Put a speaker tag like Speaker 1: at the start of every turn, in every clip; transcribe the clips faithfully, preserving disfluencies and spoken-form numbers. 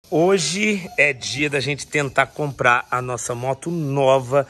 Speaker 1: Hoje é dia da gente tentar comprar a nossa moto nova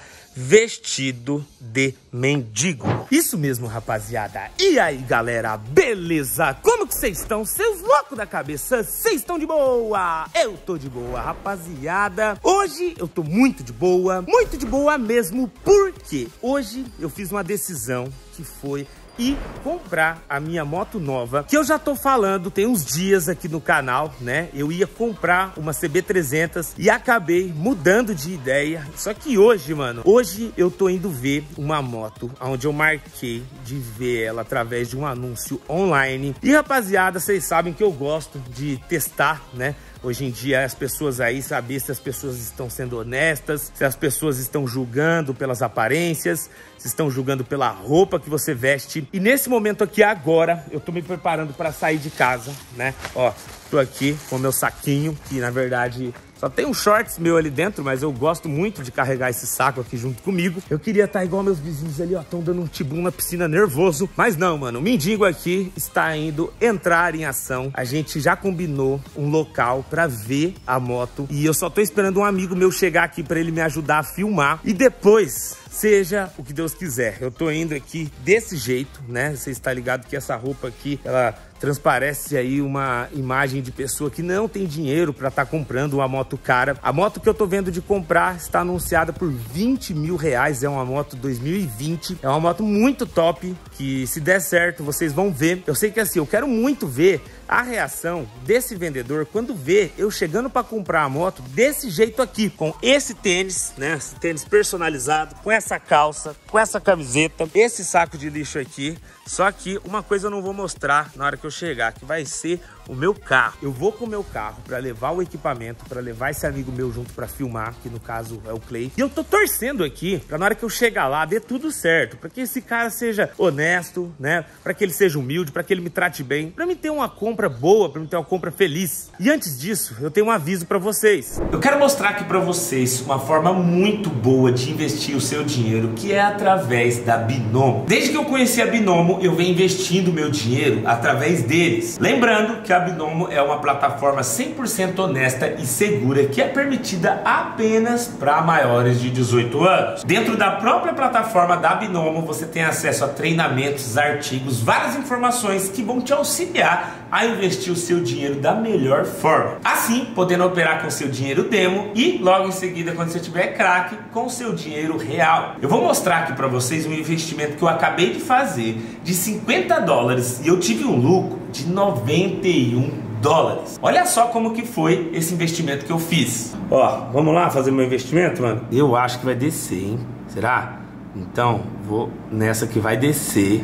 Speaker 1: vestido de mendigo. Isso mesmo, rapaziada. E aí, galera, beleza? Como que vocês estão? Seus loucos da cabeça, vocês estão de boa? Eu tô de boa, rapaziada. Hoje eu tô muito de boa, muito de boa mesmo, porque hoje eu fiz uma decisão que foi e comprar a minha moto nova, que eu já tô falando tem uns dias aqui no canal, né? Eu ia comprar uma C B trezentos e acabei mudando de ideia. Só que hoje, mano, hoje eu tô indo ver uma moto onde eu marquei de ver ela através de um anúncio online. E rapaziada, vocês sabem que eu gosto de testar, né? Hoje em dia as pessoas aí, saber se as pessoas estão sendo honestas, se as pessoas estão julgando pelas aparências, se estão julgando pela roupa que você veste. E nesse momento aqui agora, eu tô me preparando para sair de casa, né? Ó, tô aqui com meu saquinho, que na verdade só tem um shorts meu ali dentro, mas eu gosto muito de carregar esse saco aqui junto comigo. Eu queria estar igual meus vizinhos ali, ó, estão dando um tibum na piscina nervoso. Mas não, mano, o mendigo aqui está indo entrar em ação. A gente já combinou um local pra ver a moto e eu só tô esperando um amigo meu chegar aqui pra ele me ajudar a filmar. E depois, seja o que Deus quiser. Eu tô indo aqui desse jeito, né? Você está ligado que essa roupa aqui, ela transparece aí uma imagem de pessoa que não tem dinheiro para estar tá comprando uma moto cara. A moto que eu tô vendo de comprar está anunciada por vinte mil reais. É uma moto dois mil e vinte. É uma moto muito top, que se der certo, vocês vão ver. Eu sei que assim, eu quero muito ver a reação desse vendedor quando vê eu chegando para comprar a moto desse jeito aqui, com esse tênis, né? Esse tênis personalizado, com essa calça, com essa camiseta, esse saco de lixo aqui. Só que uma coisa eu não vou mostrar na hora que eu chegar, que vai ser o meu carro. Eu vou com o meu carro para levar o equipamento, para levar esse amigo meu junto para filmar, que no caso é o Clay. E eu tô torcendo aqui para na hora que eu chegar lá dê tudo certo, para que esse cara seja honesto, né? Para que ele seja humilde, para que ele me trate bem, para mim ter uma compra boa, para mim ter uma compra feliz. E antes disso, eu tenho um aviso para vocês. Eu quero mostrar aqui para vocês uma forma muito boa de investir o seu dinheiro, que é através da Binomo. Desde que eu conheci a Binomo, eu venho investindo meu dinheiro através deles. Lembrando que a Binomo é uma plataforma cem por cento honesta e segura, que é permitida apenas para maiores de dezoito anos. Dentro da própria plataforma da Binomo, você tem acesso a treinamentos, artigos, várias informações que vão te auxiliar a investir o seu dinheiro da melhor forma. Assim, podendo operar com seu dinheiro demo e logo em seguida, quando você tiver craque, com o seu dinheiro real. Eu vou mostrar aqui para vocês um investimento que eu acabei de fazer de cinquenta dólares e eu tive um lucro de noventa e um dólares. Olha só como que foi esse investimento que eu fiz. Ó, vamos lá fazer meu investimento, mano? Eu acho que vai descer, hein? Será? Então, vou nessa que vai descer.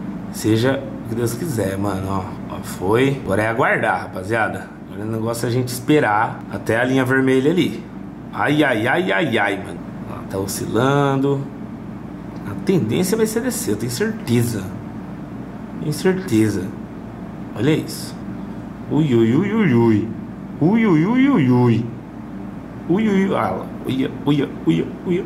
Speaker 1: Seja o que Deus quiser, mano. Ó, ó, foi. Agora é aguardar, rapaziada. Agora o negócio é a gente esperar até a linha vermelha ali. Ai, ai, ai, ai, ai, mano. Ó, tá oscilando. A tendência vai ser descer, eu tenho certeza. Tenho certeza. Olha isso. Ui, ui, ui, ui, ui. Ui, ui, ui, ui, ui. Ui, ui, ah lá. Ui, ui, ui, ui.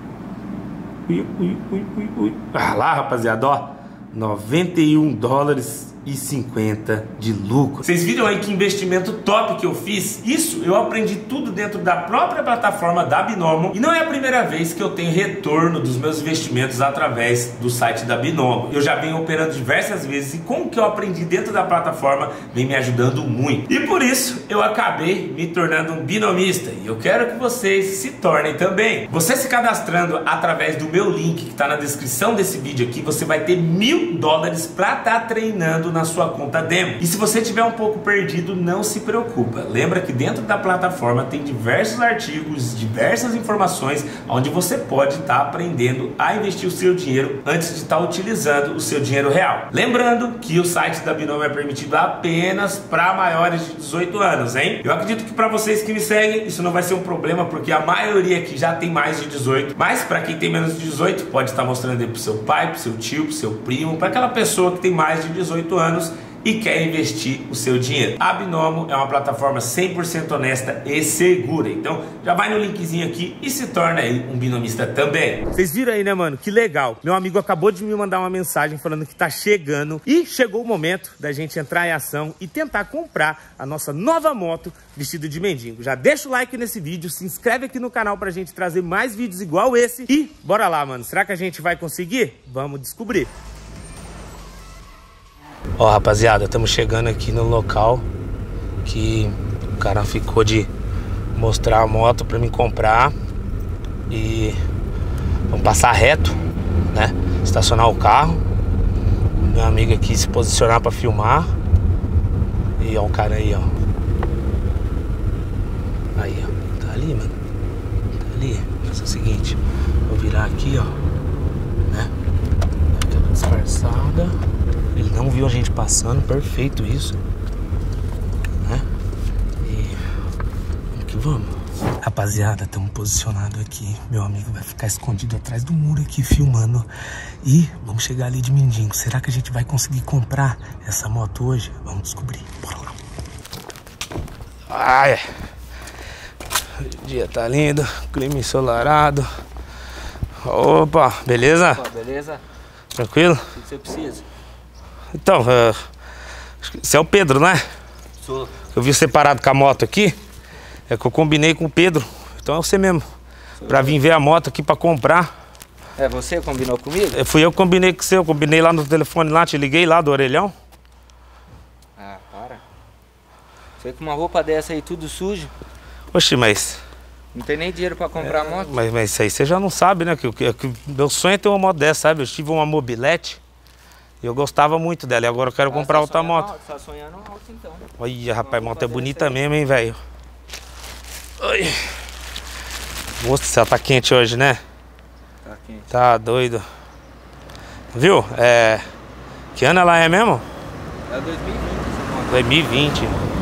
Speaker 1: Ui, ui, ui, ui, ui. Ah lá, rapaziada, ó. noventa e um dólares e cinquenta de lucro. Vocês viram aí que investimento top que eu fiz? Isso eu aprendi tudo dentro da própria plataforma da Binomo e não é a primeira vez que eu tenho retorno dos meus investimentos através do site da Binomo. Eu já venho operando diversas vezes e com o que eu aprendi dentro da plataforma vem me ajudando muito. E por isso eu acabei me tornando um binomista e eu quero que vocês se tornem também. Você se cadastrando através do meu link que está na descrição desse vídeo aqui, você vai ter mil dólares para estar treinando na sua conta demo. E se você tiver um pouco perdido, não se preocupa. Lembra que dentro da plataforma tem diversos artigos, diversas informações onde você pode estar aprendendo a investir o seu dinheiro antes de estar utilizando o seu dinheiro real. Lembrando que o site da Binomo é permitido apenas para maiores de dezoito anos, hein? Eu acredito que para vocês que me seguem, isso não vai ser um problema, porque a maioria aqui já tem mais de dezoito. Mas para quem tem menos de dezoito, pode estar mostrando aí pro seu pai, pro seu tio, pro seu primo, para aquela pessoa que tem mais de dezoito anos e quer investir o seu dinheiro. A Binomo é uma plataforma cem por cento honesta e segura. Então já vai no linkzinho aqui e se torna aí um binomista também. Vocês viram aí, né, mano? Que legal. Meu amigo acabou de me mandar uma mensagem falando que tá chegando e chegou o momento da gente entrar em ação e tentar comprar a nossa nova moto vestido de mendigo. Já deixa o like nesse vídeo, se inscreve aqui no canal pra gente trazer mais vídeos igual esse e bora lá, mano. Será que a gente vai conseguir? Vamos descobrir. Ó, rapaziada, estamos chegando aqui no local que o cara ficou de mostrar a moto pra mim comprar. E vamos passar reto, né? Estacionar o carro. Meu amigo aqui se posicionar pra filmar. E ó o cara aí, ó. Aí, ó. Tá ali, mano. Tá ali. Mas é o seguinte, vou virar aqui, ó, né? Aquela disfarçada. Ele não viu a gente passando, perfeito isso, né? E vamos que vamos. Rapaziada, estamos posicionados aqui. Meu amigo vai ficar escondido atrás do muro aqui, filmando. E vamos chegar ali de mendigo. Será que a gente vai conseguir comprar essa moto hoje? Vamos descobrir, bora lá. Ai, o dia tá lindo, clima ensolarado. Opa, beleza?
Speaker 2: Opa, beleza?
Speaker 1: Tranquilo?
Speaker 2: O que você precisa?
Speaker 1: Então, uh, você é o Pedro, né?
Speaker 2: Sou.
Speaker 1: Eu vi você parado com a moto aqui. É que eu combinei com o Pedro. Então é você mesmo. Sou pra eu. vir ver a moto aqui pra comprar.
Speaker 2: É você que combinou comigo?
Speaker 1: É, fui eu que combinei com você. Eu combinei lá no telefone lá, te liguei lá do orelhão.
Speaker 2: Ah, para. Você com uma roupa dessa aí, tudo sujo.
Speaker 1: Oxi, mas...
Speaker 2: Não tem nem dinheiro pra comprar
Speaker 1: é,
Speaker 2: moto?
Speaker 1: Mas, mas isso aí você já não sabe, né? Que, que, que meu sonho é ter uma moto dessa, sabe? Eu tive uma mobilete. E eu gostava muito dela, e agora eu quero ah, comprar outra moto.
Speaker 2: Alto, tá sonhando alto então.
Speaker 1: Olha, rapaz, a moto é bonita mesmo, hein, velho. Moço, você tá quente hoje, né?
Speaker 2: Tá quente.
Speaker 1: Tá doido. Viu? É... Que ano ela é mesmo?
Speaker 2: É dois mil e vinte essa moto.
Speaker 1: dois mil e vinte.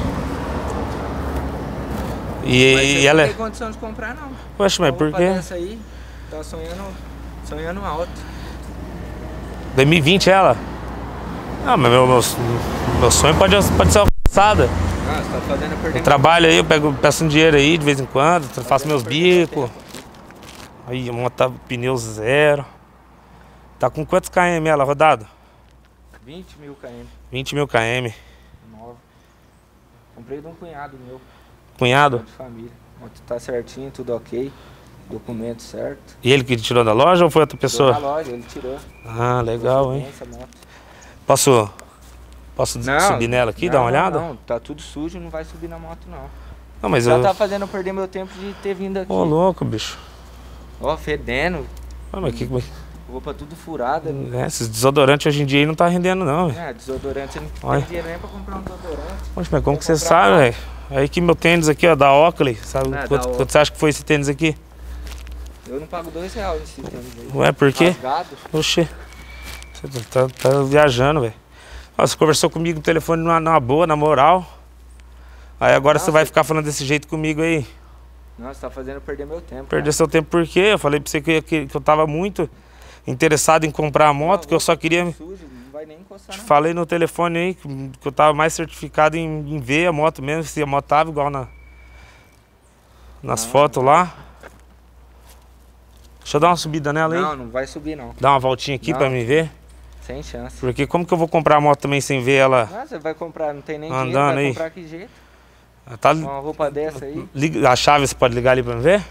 Speaker 1: E,
Speaker 2: mas
Speaker 1: e ela
Speaker 2: não
Speaker 1: é...
Speaker 2: tem condição de comprar, não.
Speaker 1: Poxa, mas por quê?
Speaker 2: Essa aí, tá sonhando, sonhando alto.
Speaker 1: dois mil e vinte ela? Ah, mas meu, meu, meu sonho pode, pode ser alcançada.
Speaker 2: Ah, você tá fazendo perder.
Speaker 1: Eu trabalho aí, eu pego, peço um dinheiro aí de vez em quando, tá faço meus bicos. Aí, a moto tá pneu zero. Tá com quantos km ela rodada?
Speaker 2: vinte mil km.
Speaker 1: vinte mil km.
Speaker 2: Nova. Comprei de um cunhado meu.
Speaker 1: Cunhado?
Speaker 2: De família. A moto tá certinho, tudo ok. Documento certo.
Speaker 1: E ele que tirou da loja ou foi outra pessoa?
Speaker 2: Tirou da loja, ele tirou.
Speaker 1: Ah, legal, hein?
Speaker 2: Moto.
Speaker 1: Posso, posso
Speaker 2: não,
Speaker 1: subir nela aqui,
Speaker 2: não,
Speaker 1: dar uma olhada?
Speaker 2: Não, tá tudo sujo, não vai subir na moto não.
Speaker 1: Não, mas
Speaker 2: já
Speaker 1: eu...
Speaker 2: tá fazendo eu perder meu tempo de ter vindo aqui.
Speaker 1: Ô, louco, bicho.
Speaker 2: Ó, fedendo.
Speaker 1: Ah, mas que...
Speaker 2: Roupa tudo furada.
Speaker 1: É, esses desodorantes hoje em dia aí não tá rendendo não, velho.
Speaker 2: É, desodorante, você não
Speaker 1: Olha.
Speaker 2: tem dinheiro nem pra comprar um desodorante.
Speaker 1: Poxa, mas como que você sabe, velho? Aí que meu tênis aqui, ó, da Oakley, sabe
Speaker 2: É,
Speaker 1: quanto,
Speaker 2: da
Speaker 1: quanto você acha que foi esse tênis aqui?
Speaker 2: Eu não pago dois reais nesse tênis aí.
Speaker 1: Ué, por quê?
Speaker 2: Rasgado.
Speaker 1: Oxê, você tá, tá viajando, velho. Você conversou comigo no telefone numa, numa boa, na moral. Aí agora
Speaker 2: Nossa.
Speaker 1: você vai ficar falando desse jeito comigo aí.
Speaker 2: Não, você tá fazendo eu perder meu tempo.
Speaker 1: Perder
Speaker 2: cara.
Speaker 1: seu tempo por quê? Eu falei pra você que, que, que eu tava muito interessado em comprar a moto, não, que eu só queria...
Speaker 2: Sujo, não vai nem encostar, não.
Speaker 1: Falei no telefone aí que, que eu tava mais certificado em, em ver a moto mesmo, se a moto tava igual na, nas não, fotos não. lá. Deixa eu dar uma subida nela aí.
Speaker 2: Não, não vai subir não.
Speaker 1: Dá uma voltinha aqui não. pra me ver.
Speaker 2: Sem chance.
Speaker 1: Porque como que eu vou comprar a moto também sem ver ela?
Speaker 2: Ah, você vai comprar, não tem nem
Speaker 1: andando
Speaker 2: dinheiro, vai
Speaker 1: aí.
Speaker 2: comprar que jeito?
Speaker 1: Tá...
Speaker 2: Uma roupa dessa aí.
Speaker 1: Liga... A chave você pode ligar ali pra me ver?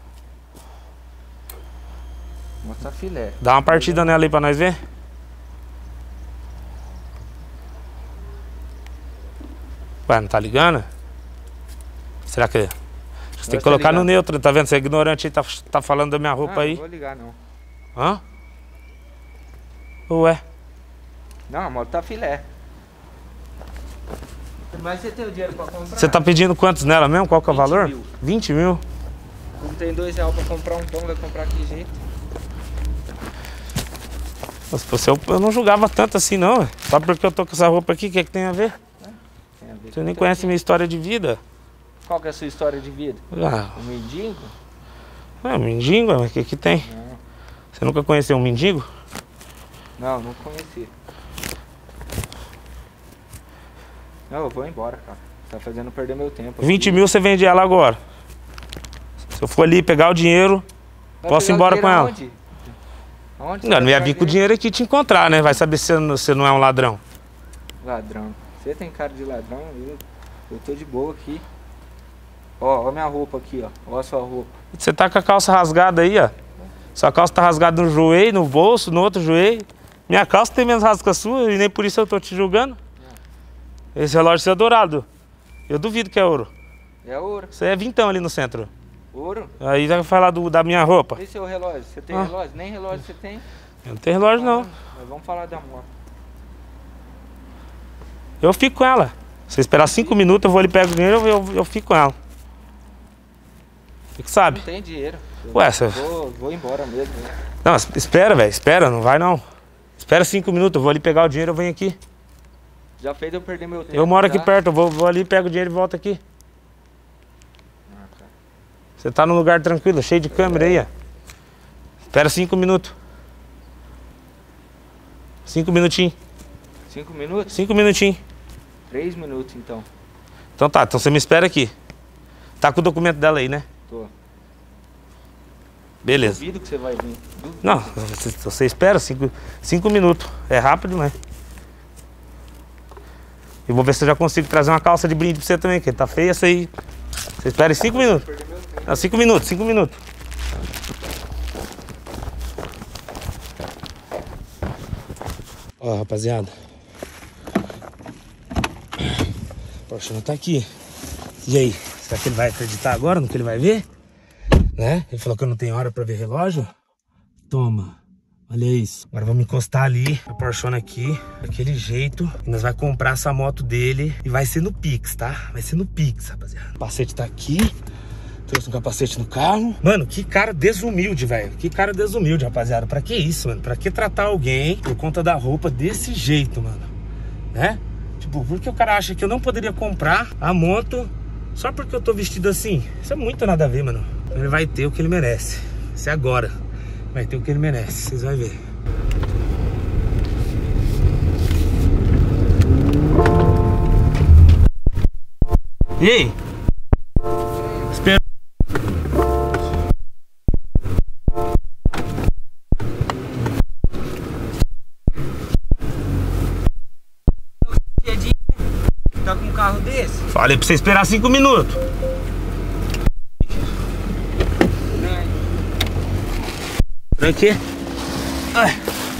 Speaker 2: Mostra filé.
Speaker 1: Dá uma partida nela aí pra nós ver. Ué, não tá ligando? Será que... Você tem que colocar ligado. no neutro, tá vendo? Você é ignorante aí, tá, tá falando da minha roupa
Speaker 2: ah,
Speaker 1: aí.
Speaker 2: Não vou ligar não.
Speaker 1: Hã? Ué?
Speaker 2: Não, a moto tá filé. Mas você tem o dinheiro pra comprar?
Speaker 1: Você tá pedindo quantos nela mesmo? Qual que é o valor?
Speaker 2: Mil.
Speaker 1: vinte mil.
Speaker 2: Não tem dois reais pra comprar um pão, vai comprar que jeito?
Speaker 1: Mas, você, eu, eu não julgava tanto assim não. Só porque eu tô com essa roupa aqui, o que é que tem a ver?
Speaker 2: É, tem a ver
Speaker 1: você nem conhece minha história de vida.
Speaker 2: Qual que é a sua história de vida?
Speaker 1: Ah.
Speaker 2: Um mendigo?
Speaker 1: É, um mendigo, mas o que que tem?
Speaker 2: Não.
Speaker 1: Você nunca conheceu um mendigo?
Speaker 2: Não, não conheci. Não, eu vou embora, cara. Você tá fazendo perder meu tempo.
Speaker 1: vinte mil você vende ela agora. Se eu for ali pegar o dinheiro, vai posso ir embora com ela.
Speaker 2: Aonde? Aonde
Speaker 1: não, não ia vir com o dinheiro aqui te encontrar, né? Vai saber se você não é um ladrão.
Speaker 2: Ladrão. Você tem cara de ladrão? Eu, eu tô de boa aqui. Ó, ó minha roupa aqui, ó. Ó a sua roupa.
Speaker 1: Você tá com a calça rasgada aí, ó. Sua calça tá rasgada no joelho, no bolso, no outro joelho. Minha calça tem menos rasgo que a sua e nem por isso eu tô te julgando. Esse relógio seu é dourado. Eu duvido que é ouro.
Speaker 2: É ouro.
Speaker 1: Você é vintão ali no centro.
Speaker 2: Ouro?
Speaker 1: Aí vai falar do, da minha roupa.
Speaker 2: E seu relógio? Você tem ah. relógio? Nem relógio você tem?
Speaker 1: Eu não tenho relógio, não.
Speaker 2: Mas vamos falar da moto.
Speaker 1: Eu fico com ela. Se você esperar cinco minutos, eu vou ali, pego o dinheiro, eu, eu, eu fico com ela. Você que sabe?
Speaker 2: Não tem dinheiro. Eu
Speaker 1: Ué, você...
Speaker 2: vou, vou embora mesmo. Né?
Speaker 1: Não, espera, velho. Espera, não vai não. Espera cinco minutos, eu vou ali pegar o dinheiro, eu venho aqui.
Speaker 2: Já fez eu perder meu tempo.
Speaker 1: Eu moro
Speaker 2: tá?
Speaker 1: aqui perto, eu vou, vou ali, pego o dinheiro e volto aqui. Ah, tá. Você tá num lugar tranquilo, cheio de câmera é. aí, ó. Espera cinco minutos. Cinco minutinhos.
Speaker 2: Cinco minutos?
Speaker 1: Cinco minutinhos.
Speaker 2: Três minutos, então.
Speaker 1: Então tá, então você me espera aqui. Tá com o documento dela aí, né?
Speaker 2: Tô.
Speaker 1: Beleza.
Speaker 2: Duvido que você vai vir. Duvido.
Speaker 1: Não, você, você espera cinco, cinco minutos. É rápido, né? E vou ver se eu já consigo trazer uma calça de brinde pra você também, que tá feia essa aí. Você espera cinco minutos. Não, cinco minutos, cinco minutos. Ó, rapaziada. O Porsche não tá aqui. E aí? Será que ele vai acreditar agora no que ele vai ver? Né? Ele falou que eu não tenho hora pra ver relógio. Toma. Olha isso. Agora vamos encostar ali a Porschona aqui, daquele jeito. E nós vamos comprar essa moto dele. E vai ser no Pix, tá? Vai ser no Pix, rapaziada. O capacete tá aqui. Trouxe um capacete no carro. Mano, que cara desumilde, velho. Que cara desumilde, rapaziada. Pra que isso, mano? Pra que tratar alguém por conta da roupa desse jeito, mano? Né? Tipo, porque o cara acha que eu não poderia comprar a moto só porque eu tô vestido assim? Isso é muito nada a ver, mano. Ele vai ter o que ele merece. Isso é agora. Vai ter o que ele merece, vocês vão ver. E aí? Espera.
Speaker 2: Tá com um carro desse?
Speaker 1: Falei pra você esperar cinco minutos. Aqui. Ai.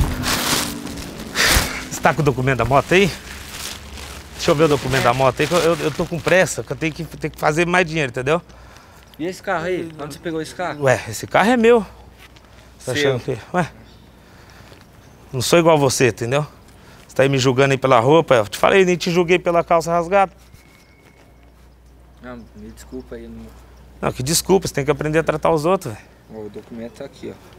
Speaker 1: Você tá com o documento da moto aí? Deixa eu ver o documento é. da moto aí, que eu, eu, eu tô com pressa, que eu tenho que, tenho que fazer mais dinheiro, entendeu?
Speaker 2: E esse carro aí? Onde você pegou esse carro?
Speaker 1: Ué, esse carro é meu. Tá achando que... Ué, não sou igual você, entendeu? Você tá aí me julgando aí pela roupa, eu te falei, nem te julguei pela calça rasgada.
Speaker 2: Não, me desculpa aí. Não,
Speaker 1: não que desculpa, você tem que aprender a tratar os outros, velho.
Speaker 2: O documento tá aqui, ó.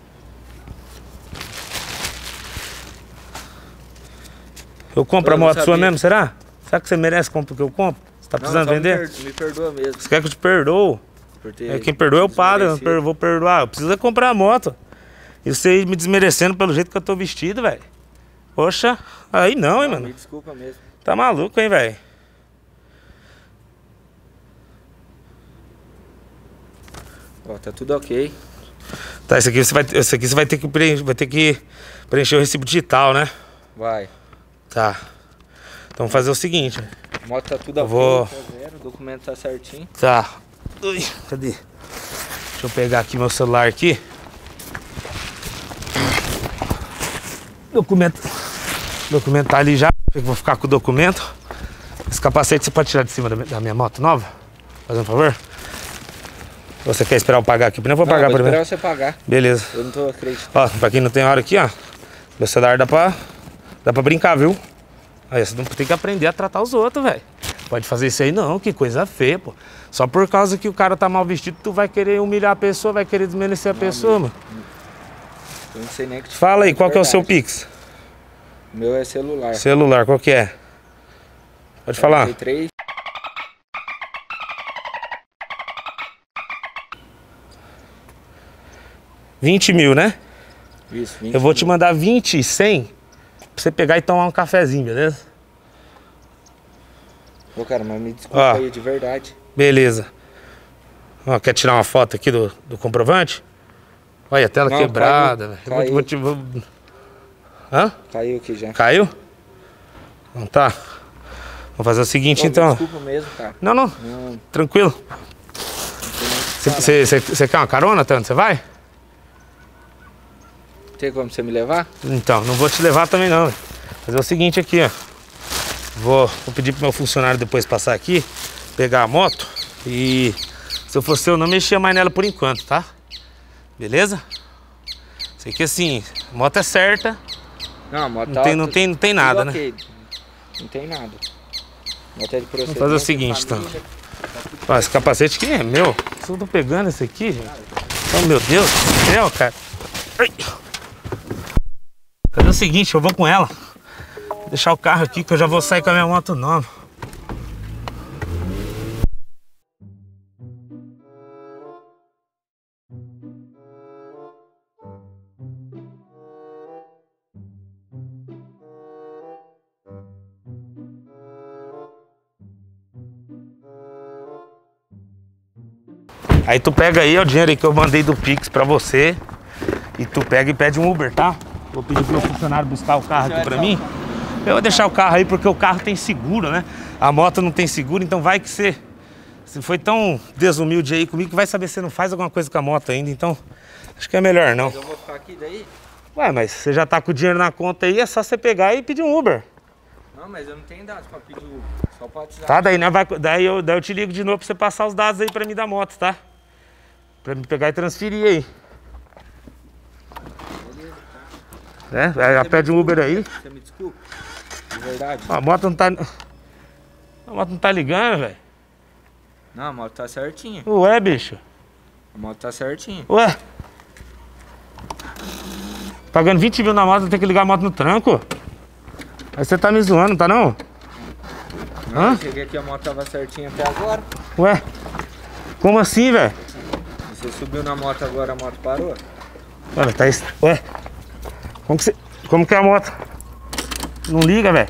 Speaker 1: Eu compro eu a moto sua mesmo, será? Será que você merece comprar o que eu compro? Você tá precisando
Speaker 2: não,
Speaker 1: vender?
Speaker 2: Me, per me perdoa mesmo.
Speaker 1: Você quer que eu te perdoo? É, quem perdoa é o padre, eu per vou perdoar. Eu preciso comprar a moto. E você me desmerecendo pelo jeito que eu tô vestido, velho. Poxa, aí não, não, hein, mano.
Speaker 2: Me desculpa mesmo.
Speaker 1: Tá maluco, hein, velho?
Speaker 2: Ó, tá tudo ok.
Speaker 1: Tá, esse aqui você vai, esse aqui você vai ter que preencher, vai ter que preencher o recibo digital, né?
Speaker 2: Vai.
Speaker 1: Tá. Então vamos fazer o seguinte.
Speaker 2: A moto tá tudo ok,
Speaker 1: vou...
Speaker 2: tá zero, o documento tá certinho.
Speaker 1: Tá. Ui, cadê? Deixa eu pegar aqui meu celular aqui. Documento. Documento tá ali já. Eu vou ficar com o documento. Esse capacete você pode tirar de cima da minha moto nova? Faz um favor? Você quer esperar eu pagar aqui? Eu vou pagar
Speaker 2: primeiro.
Speaker 1: primeiro.
Speaker 2: Esperar você pagar.
Speaker 1: Beleza.
Speaker 2: Eu não tô acreditando.
Speaker 1: Ó, pra quem não tem hora aqui, ó. Meu celular dá pra, dá pra brincar, viu? Aí você não tem que aprender a tratar os outros, velho. Pode fazer isso aí não, que coisa feia, pô. Só por causa que o cara tá mal vestido, tu vai querer humilhar a pessoa, vai querer desmerecer a não, pessoa, amigo. mano.
Speaker 2: Eu não sei nem o que te
Speaker 1: Fala aí, qual que é o seu Pix?
Speaker 2: O meu é celular.
Speaker 1: Celular, qual que é? Pode falar.
Speaker 2: quarenta e três.
Speaker 1: vinte mil, né?
Speaker 2: Isso, vinte
Speaker 1: Eu vou
Speaker 2: mil.
Speaker 1: te mandar vinte, cem pra você pegar e tomar um cafezinho, beleza?
Speaker 2: Ô, cara, mas me desculpa
Speaker 1: Ó,
Speaker 2: aí, de verdade.
Speaker 1: beleza. Ó, quer tirar uma foto aqui do, do comprovante? Olha, a tela
Speaker 2: Não,
Speaker 1: quebrada, velho.
Speaker 2: caiu,
Speaker 1: Eu vou te- vou te- vou- Hã?
Speaker 2: Caiu aqui já.
Speaker 1: Caiu? Não tá. Vamos fazer o seguinte,
Speaker 2: Ô,
Speaker 1: então.
Speaker 2: Desculpa mesmo, cara.
Speaker 1: Não, não.
Speaker 2: Não,
Speaker 1: Tranquilo.
Speaker 2: não
Speaker 1: Você quer uma carona, Tanto? Você vai?
Speaker 2: tem como você me levar?
Speaker 1: Então, não vou te levar também não. Véio. Fazer o seguinte aqui, ó. Vou, vou pedir pro meu funcionário depois passar aqui, pegar a moto e se eu fosse eu não mexia mais nela por enquanto, tá? Beleza? Sei que assim, a moto é certa.
Speaker 2: Não, a moto
Speaker 1: Não
Speaker 2: tá,
Speaker 1: tem, não tem, não tem nada, né?
Speaker 2: ok. Não tem nada. Moto é de procedimento.
Speaker 1: Vamos fazer o seguinte, então. Ó, esse capacete aqui é meu. Eu tô pegando esse aqui, gente. Oh, meu Deus do céu, cara. Ai. Fazer o seguinte, eu vou com ela. Vou deixar o carro aqui que eu já vou sair com a minha moto nova. Aí tu pega aí ó, o dinheiro aí que eu mandei do Pix pra você. E tu pega e pede um Uber, tá? Vou pedir pro meu funcionário buscar o carro aqui pra mim. Eu vou deixar o carro aí porque o carro tem seguro, né? A moto não tem seguro, então vai que você... Você foi tão desumilde aí comigo que vai saber se você não faz alguma coisa com a moto ainda, então... Acho que é melhor não.
Speaker 2: Mas eu vou ficar aqui daí?
Speaker 1: Ué, mas você já tá com o dinheiro na conta aí, é só você pegar e pedir um Uber.
Speaker 2: Não, mas eu não tenho dados pra pedir Uber. Só pra WhatsApp.
Speaker 1: Tá, daí, né, vai, daí, eu, daí eu te ligo de novo pra você passar os dados aí pra mim da moto, tá? Pra me pegar e transferir aí.
Speaker 2: Beleza, tá.
Speaker 1: É, aí pede um Uber aí.
Speaker 2: Você me desculpa? De verdade.
Speaker 1: A moto não tá... A moto não tá ligando, velho.
Speaker 2: Não, a moto tá certinha.
Speaker 1: Ué, bicho.
Speaker 2: A moto tá certinha.
Speaker 1: Ué. Pagando vinte mil na moto, tem que ligar a moto no tranco? Aí você tá me zoando, tá não?
Speaker 2: Não,
Speaker 1: Hã?
Speaker 2: eu cheguei aqui, a moto tava certinha até agora.
Speaker 1: Ué. Como assim, velho?
Speaker 2: Você subiu na moto agora, a moto parou?
Speaker 1: Olha, tá... est- Ué. Como que você... Como que é a moto? Não liga, velho.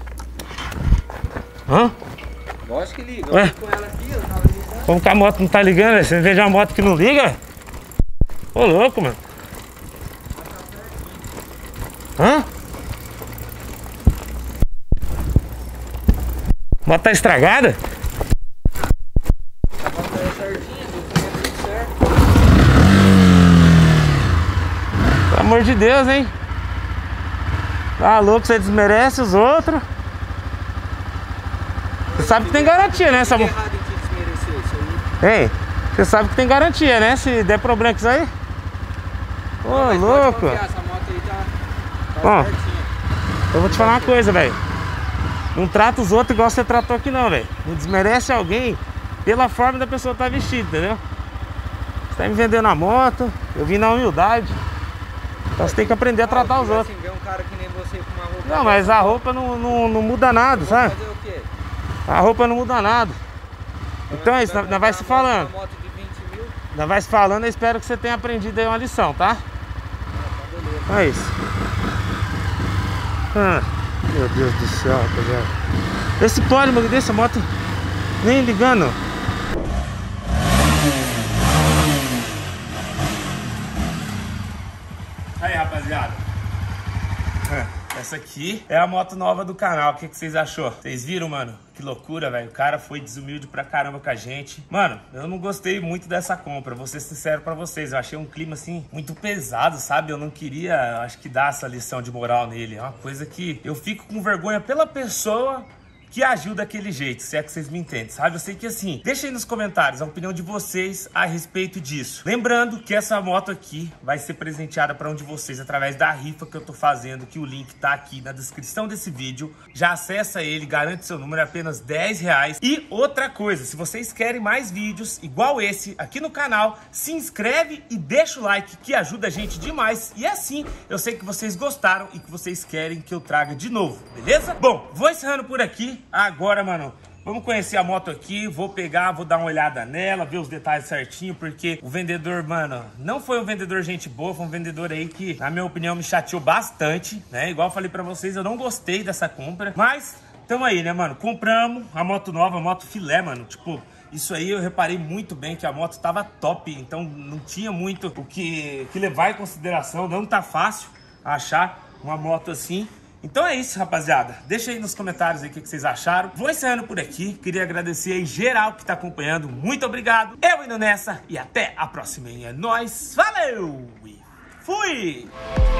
Speaker 1: Hã?
Speaker 2: Lógico que liga.
Speaker 1: Ué?
Speaker 2: Eu fui com ela aqui, eu tava ligando.
Speaker 1: Como que a moto não tá ligando, velho? Você vê uma moto que não liga, velho? Ô, louco, mano. Hã? A moto tá estragada?
Speaker 2: A moto tá certinha, tudo certo.
Speaker 1: Pelo amor de Deus, hein? Tá louco, você desmerece os outros. Você sabe que tem garantia, né? Essa
Speaker 2: Não
Speaker 1: moto.
Speaker 2: tem errado em te desmerecer isso aí.
Speaker 1: Ei, você sabe que tem garantia, né? Se der problema com isso aí. Ô,
Speaker 2: Não, mas pode
Speaker 1: louco.
Speaker 2: confiar, essa moto aí tá, tá
Speaker 1: Ó.
Speaker 2: certinha.
Speaker 1: Eu vou te falar uma coisa, velho. Não trata os outros igual você tratou aqui não, velho. Não desmerece alguém pela forma da pessoa estar vestida, entendeu? Você tá me vendendo a moto, eu vim na humildade. Então você tem que aprender a tratar os outros.
Speaker 2: Assim, ver um cara que nem você com uma roupa...
Speaker 1: Não, mas a roupa não, não, não muda nada, sabe?
Speaker 2: Fazer o quê?
Speaker 1: A roupa não muda nada. Então é isso, nós nós vai se falando.
Speaker 2: Uma moto de vinte mil?
Speaker 1: Nós vai se falando, eu espero que você tenha aprendido aí uma lição, tá? Então é isso. Ah, meu Deus do céu, rapaziada. Esse pode, mano, dessa moto nem ligando. Aí, rapaziada. Essa aqui é a moto nova do canal. O que, que vocês achou? Vocês viram, mano? Que loucura, velho. O cara foi desumilde pra caramba com a gente. Mano, eu não gostei muito dessa compra. Vou ser sincero pra vocês. Eu achei um clima, assim, muito pesado, sabe? Eu não queria, acho que, dar essa lição de moral nele. É uma coisa que eu fico com vergonha pela pessoa que agiu daquele jeito, se é que vocês me entendem, sabe? Eu sei que assim, deixa aí nos comentários a opinião de vocês a respeito disso. Lembrando que essa moto aqui vai ser presenteada para um de vocês através da rifa que eu tô fazendo, que o link tá aqui na descrição desse vídeo. Já acessa ele, garante seu número, é apenas dez reais. E outra coisa, se vocês querem mais vídeos igual esse aqui no canal, se inscreve e deixa o like que ajuda a gente demais. E assim, eu sei que vocês gostaram e que vocês querem que eu traga de novo, beleza? Bom, vou encerrando por aqui. Agora, mano, vamos conhecer a moto aqui, vou pegar, vou dar uma olhada nela, ver os detalhes certinho, porque o vendedor, mano, não foi um vendedor gente boa, foi um vendedor aí que, na minha opinião, me chateou bastante, né? Igual eu falei pra vocês, eu não gostei dessa compra, mas Tamo aí, né, mano? Compramos a moto nova, a moto filé, mano. Tipo, isso aí eu reparei muito bem que a moto tava top. Então não tinha muito o que, que levar em consideração. Não tá fácil achar uma moto assim. Então é isso, rapaziada. Deixa aí nos comentários aí o que, que vocês acharam. Vou encerrando por aqui. Queria agradecer aí geral que tá acompanhando. Muito obrigado. Eu indo nessa e até a próxima. É nóis. Valeu! E fui!